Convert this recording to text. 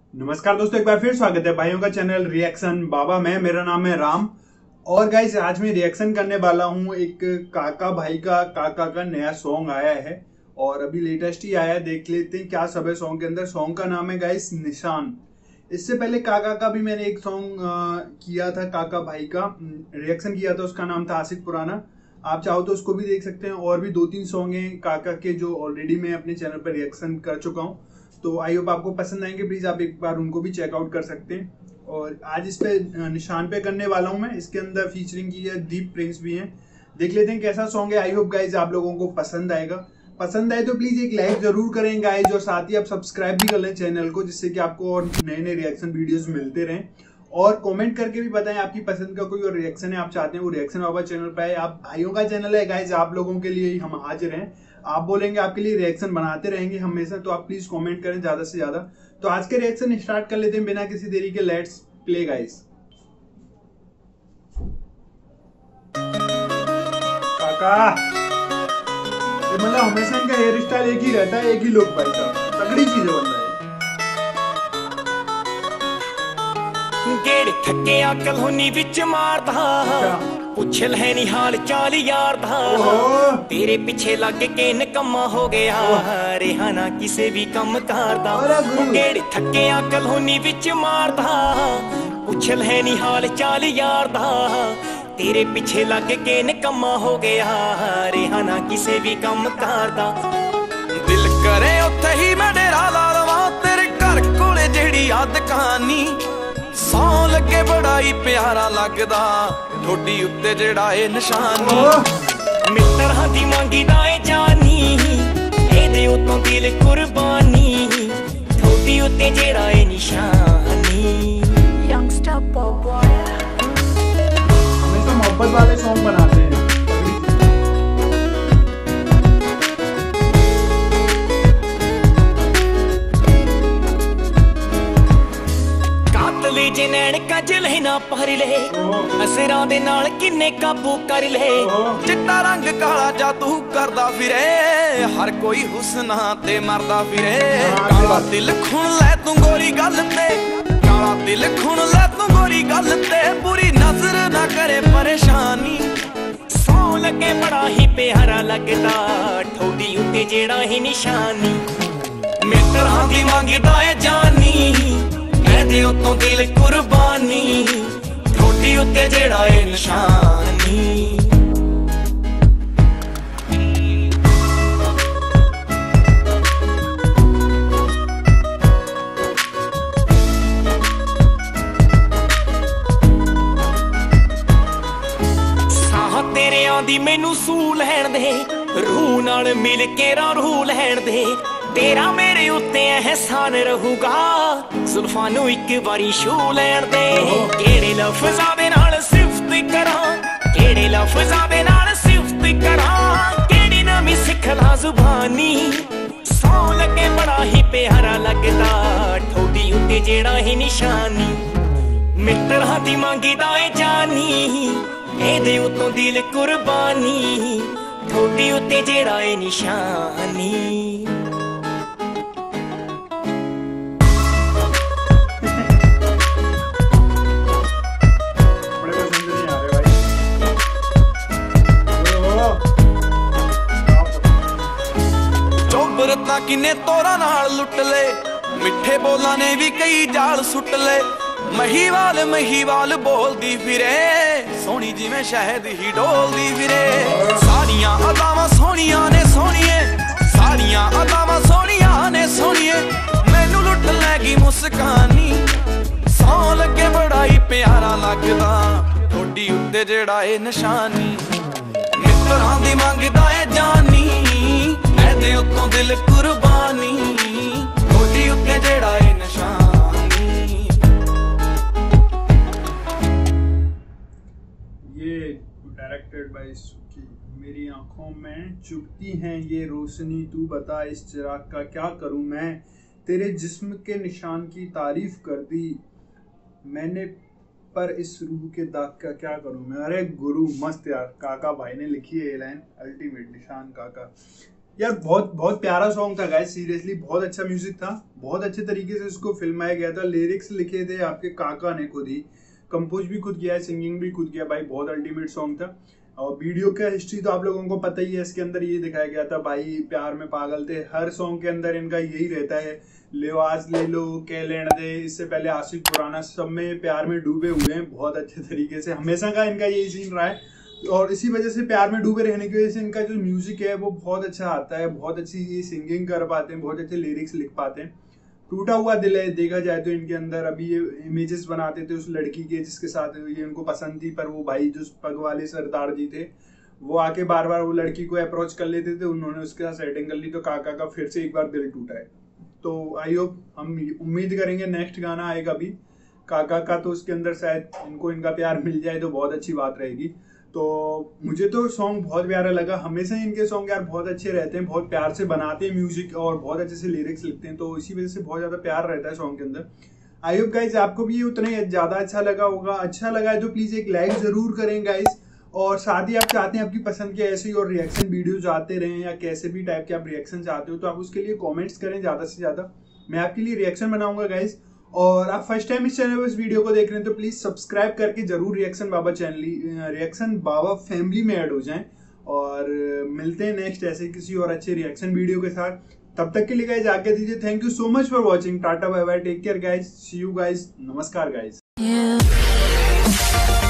नमस्कार दोस्तों, एक बार फिर स्वागत है भाइयों का चैनल रिएक्शन बाबा में। मेरा नाम है राम और गाइस आज मैं रिएक्शन करने वाला हूँ। एक काका भाई का नया सॉन्ग आया है और अभी लेटेस्ट ही आया है। देख लेते हैं क्या सब है सॉन्ग के अंदर। सॉन्ग का नाम है गाइस निशान। इससे पहले काका का भी मैंने एक सॉन्ग किया था, काका भाई का रिएक्शन किया था, उसका नाम था आशिक पुराना। आप चाहो तो उसको भी देख सकते हैं। और भी 2-3 सॉन्ग हैं काका के जो ऑलरेडी मैं अपने चैनल पर रिएक्शन कर चुका हूँ, तो आई होप आपको पसंद आएंगे। प्लीज आप एक बार उनको भी चेकआउट कर सकते हैं। और आज इस पे निशान पे करने वाला हूं मैं। इसके अंदर फीचरिंग की है, दीप प्रिंस भी हैं। देख लेते हैं कैसा सॉन्ग है। आई होप गाइज आप लोगों को पसंद आएगा। पसंद आए तो प्लीज एक लाइक जरूर करें गाइज, और साथ ही आप सब्सक्राइब भी कर लें चैनल को, जिससे कि आपको और नए नए रिएक्शन वीडियोस मिलते रहें। और कमेंट करके भी बताएं आपकी पसंद का कोई और रिएक्शन है, आप चाहते हैं वो रिएक्शन बाबा चैनल पे आए। आप भाइयों का चैनल है गाइज, आप लोगों के लिए ही हम हाजिर हैं। आप बोलेंगे आपके लिए रिएक्शन बनाते रहेंगे हमेशा, तो आप प्लीज कमेंट करें ज्यादा से ज्यादा। तो आज के रिएक्शन स्टार्ट कर लेते हैं बिना किसी देरी के। Let's play guys. काका ये मतलब हमेशा इनका हेयर स्टाइल एक ही रहता है, एक ही लुक भाई साहब, तगड़ी चीज है बंदा है। गेड़ थके अकल होनी विच मारदा पुछ ले नी हाल चाल यार दा तेरे पीछे लग के निकम्मा हो गया रेहा ना किसे भी कम करदा गेड़ थके अकल होनी विच मारदा पुछ ले नी हाल चाल यार दा तेरे पीछे लग के निकम्मा हो गया रेहा ना किसे भी कम करदा दिल करे उत्थे ही मैं डेरा ला लवां तेरे घर कोले जेड़ी आ दुकानी सौ लगे बड़ा ही प्यारा लगदा ठोडी उत्ते जेड़ा ए निशानी मित्तरां दी मंगी दा ए जानी एदे उत्तों दिल कुर्बानी ठोडी उत्ते जेड़ा ए निशानी यंगस्टर बॉय हमें तो मोहब्बत वाले सॉन्ग बनाते हैं। जे नैन कजल ही ना भर ले असरां दे नाल किन्ने काबू कर ले चिट्टा रंग काला जादू करदा फिरे हर कोई हुस्ना ते मरदा फिरे काला दिल खुण ले तू गोरी गल ते काला दिल खुण ले तू गोरी गल ते पूरी नजर ना करे परेशानी सौ लगे बड़ा ही प्यारा लगदा ठोडी उत्ते जेड़ा ही निशानी मित्तरां दी मंगदा ए जानी दे उत्तों दिल कुर्बानी ठोडी उत्ते जेड़ा ए निशानी साह तेरे आंदी मैनू सू लैण दे रूह नाल मिल के रूह लैण दे तेरा मेरे उत्ते एहसान रहूगा जुल्फां नू इक बारी छू लैण दे केड़े लफ्ज़ां दे नाल सिफत करां केड़े लफ्ज़ां दे नाल सिफत करां केड़ी नवीं सिखला जुबानी सौ लगे बड़ा ही प्यारा लगदा ठोडी उत्ते जेड़ा ही निशानी मित्तरां दी मंगदा ए जानी एदे उत्तों दिल कुर्बानी ठोडी उत्ते जेड़ा ए निशानी किन्ने तोरा नाल लुट ले मिठे बोलां ने भी कई जाल सुट ले महीवाल बोलदी फिरे सोहनी जिवें शहद ही डोलदी फिरे सारियां अदावां सोहणियां ने सोहणिए सारियां अदावां सोहणियां ने सोहणिए मैनू लुट लैगी मुस्कानी सौ लगे बड़ा ही प्यारा लगदा ठोडी उत्ते जेड़ा ए निशानी मित्तरां दी मंगदा ए जानी दे उत्तों दिल कुर्बानी ठोडी उत्ते जेड़ा ए निशानी। ये डायरेक्टेड बाय सुखी। मेरी आंखों में चुभती हैं ये रोशनी, तू बता इस चिराग का क्या करूं मैं, तेरे जिस्म के निशान की तारीफ कर दी मैंने, पर इस रूह के दाग का क्या करूं मैं। अरे गुरु मस्त यार, काका भाई ने लिखी है ये लाइन, अल्टीमेट निशान काका। यार बहुत बहुत प्यारा सॉन्ग था गाइस, सीरियसली बहुत अच्छा म्यूजिक था, बहुत अच्छे तरीके से इसको फिल्माया गया था। लिरिक्स लिखे थे आपके काका ने खुद ही, कंपोज भी खुद किया है, सिंगिंग भी खुद किया भाई, बहुत अल्टीमेट सॉन्ग था। और वीडियो का हिस्ट्री तो आप लोगों को पता ही है, इसके अंदर ये दिखाया गया था भाई प्यार में पागल थे, हर सॉन्ग के अंदर इनका यही रहता है, लिवाज ले लो कह लेने दे, इससे पहले आशिक पुराना, सब में प्यार में डूबे हुए हैं बहुत अच्छे तरीके से, हमेशा का इनका यही सीन रहा है। और इसी वजह से प्यार में डूबे रहने की वजह से इनका जो म्यूजिक है वो बहुत अच्छा आता है, बहुत अच्छी ये सिंगिंग कर पाते हैं, बहुत अच्छे लिरिक्स लिख पाते हैं। टूटा हुआ दिल है, देखा जाए तो इनके अंदर अभी ये इमेजेस बनाते थे उस लड़की के जिसके साथ ये उनको पसंद थी, पर वो भाई जो पग वाले सरदार जी थे वो आके बार बार वो लड़की को अप्रोच कर लेते थे, उन्होंने उसके साथ सेटिंग कर ली, तो काका का फिर से एक बार दिल टूटा है। तो आई होप, हम उम्मीद करेंगे नेक्स्ट गाना आएगा अभी काका का, तो उसके अंदर शायद इनको इनका प्यार मिल जाए तो बहुत अच्छी बात रहेगी। तो मुझे तो सॉन्ग बहुत प्यारा लगा, हमेशा इनके सॉन्ग यार बहुत अच्छे रहते हैं, बहुत प्यार से बनाते हैं म्यूजिक और बहुत अच्छे से लिरिक्स लिखते हैं, तो इसी वजह से बहुत ज्यादा प्यार रहता है सॉन्ग के अंदर। आई होप गाइज आपको भी उतना ही ज्यादा अच्छा लगा होगा, अच्छा लगा है तो प्लीज एक लाइक जरूर करें गाइज, और साथ ही आप चाहते हैं आपकी पसंद के ऐसे ही और रिएक्शन वीडियोज आते रहें या कैसे भी टाइप के आप रिएक्शन चाहते हो तो आप उसके लिए कॉमेंट्स करें ज्यादा से ज्यादा, मैं आपके लिए रिएक्शन बनाऊंगा गाइज। और आप फर्स्ट टाइम इस चैनल पर इस वीडियो को देख रहे हैं तो प्लीज सब्सक्राइब करके जरूर reaction Baba channel, reaction Baba family में ऐड हो जाएं, और मिलते हैं नेक्स्ट ऐसे किसी और अच्छे रिएक्शन वीडियो के साथ। तब तक के लिए गाइज आगे दीजिए, thank you so much for watching, tata bye bye, take care guys, see you guys, नमस्कार गाइज।